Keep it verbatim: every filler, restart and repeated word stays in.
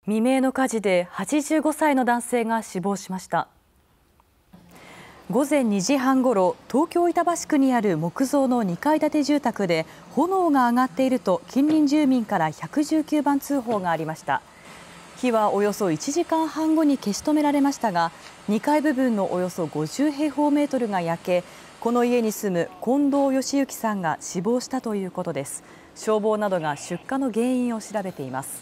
未明の火事ではちじゅうごさいの男性が死亡しました。午前にじはんごろ、東京板橋区にある木造のにかい建て住宅で炎が上がっていると近隣住民からひゃくじゅうきゅうばん通報がありました。火はおよそいちじかんはん後に消し止められましたが、にかい部分のおよそごじゅうへいほうメートルが焼け、この家に住む近藤義行さんが死亡したということです。消防などが出火の原因を調べています。